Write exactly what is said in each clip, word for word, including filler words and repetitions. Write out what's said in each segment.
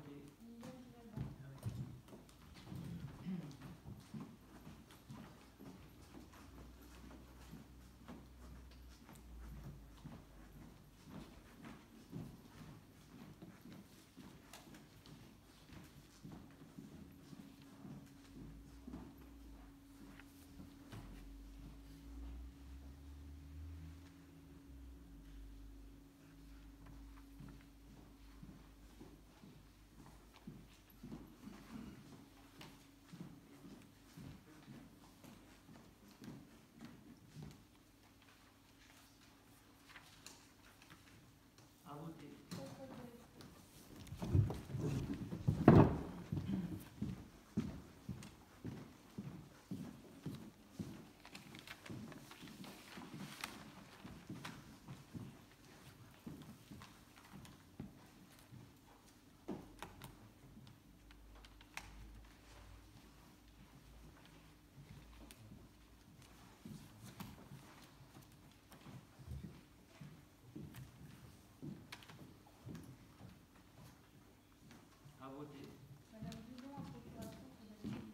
voter. À voter. À voter. Madame Dudon, en procuration pour des raisons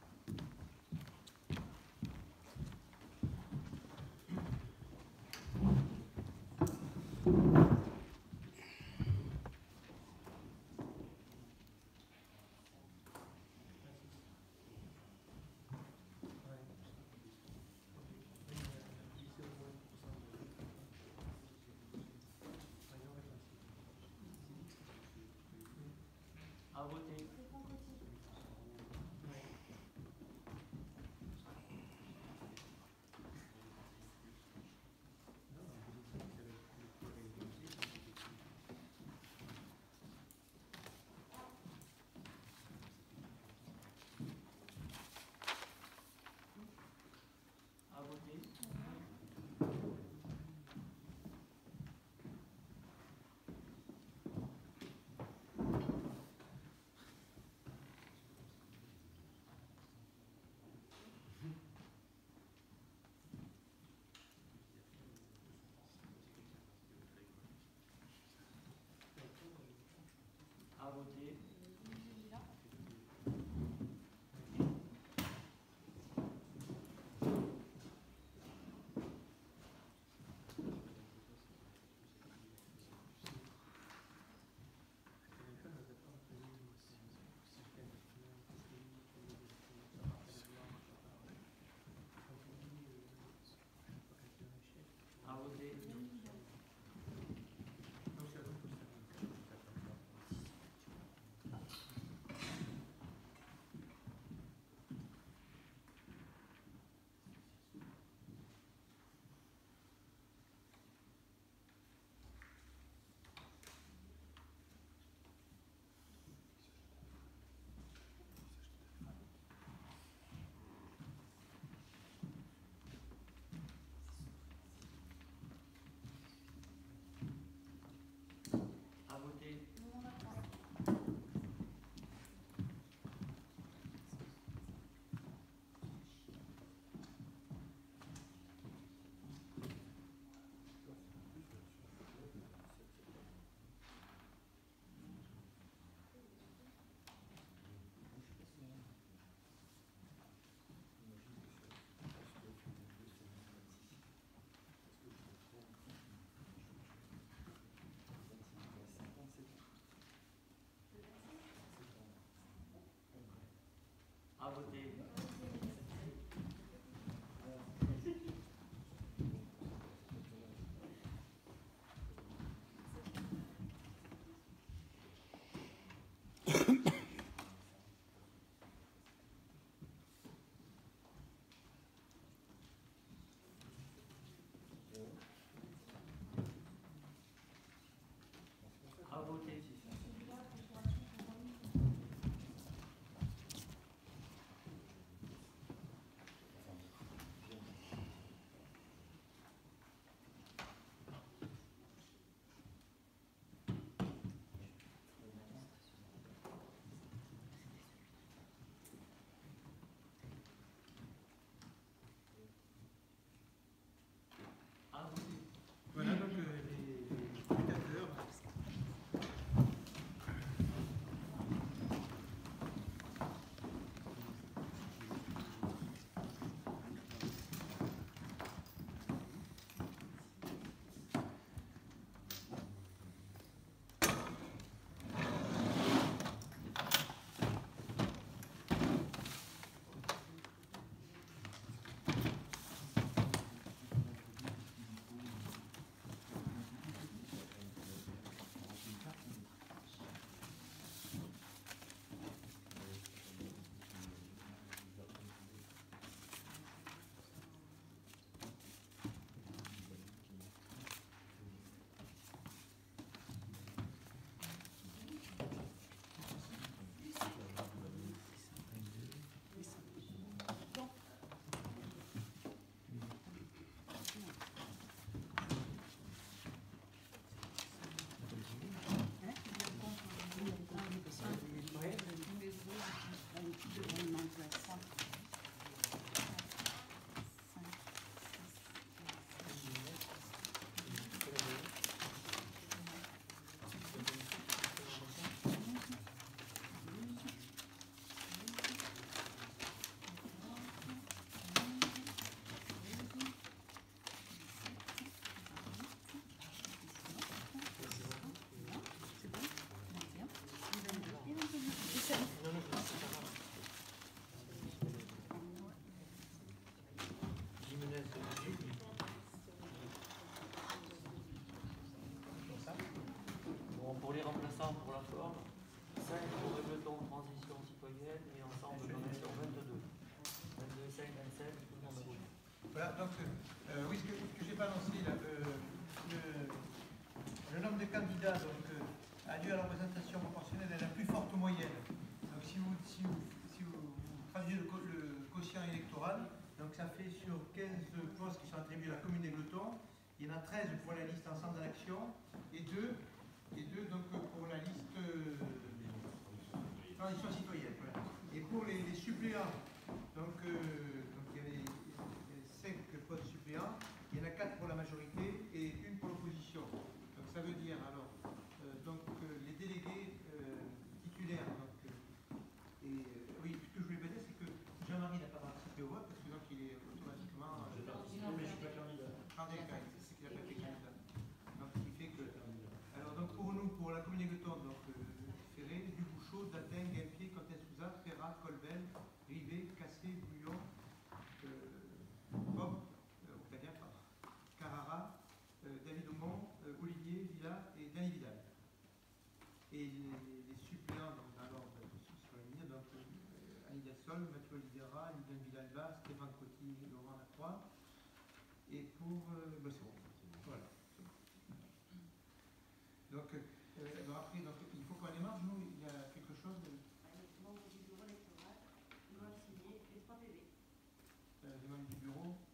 À voter. À voter. À voter. À voter. À voter. À voter. À voter. donc, euh, oui, ce que, ce que j'ai pas annoncé, là, le, le- le nombre de candidats donc, euh, a lieu à la représentation proportionnelle est la plus forte moyenne. Donc, si vous, si vous, si vous, vous traduisez le, co- le quotient électoral, donc ça fait sur quinze postes qui sont attribués à la commune des Glotons, il y en a treize pour la liste Ensemble d'action et deux, et deux donc, pour la liste euh, Transition citoyenne. Voilà. Et pour les, les suppléants, donc, euh, donc il y avait cinq postes suppléants, il y en a quatre pour la majorité et une pour l'opposition. Donc ça veut dire alors euh, donc euh, les délégués euh, titulaires. Donc, euh, et euh, oui, ce que je voulais pas dire, c'est que Jean-Marie n'a pas participé au vote parce que donc il est automatiquement. J'ai participé, mais je suis pas candidat. Candidat, c'est qu'il n'a pas été candidat. Donc ce qui fait que. Alors donc pour nous, pour la commune de Gueton, donc euh, Ferré, Dubouchot, Datin, Guimpier, Comtesse-Souzard, Ferrat, Colbel, Rivet, Cassé, Bouillon, euh, Bob, euh, Octavien, pardon, Carrara, euh, David Aumont, euh, Olivier, Villa et Danny Vidal. Et les, les suppléants, donc dans l'ordre de ceux qui sont éliminés, donc euh, Annie Dassol, Mathieu Oliveira, Lydien Villalba, Stéphane Coty, Laurent Lacroix. Et pour. Euh, bah c'est bon, voilà. Donc, euh, alors après, donc, il faut qu'on démarre, nous, il y a quelque chose de. Les membres du bureau électoral doivent signer les trois P V. Euh, les membres du bureau.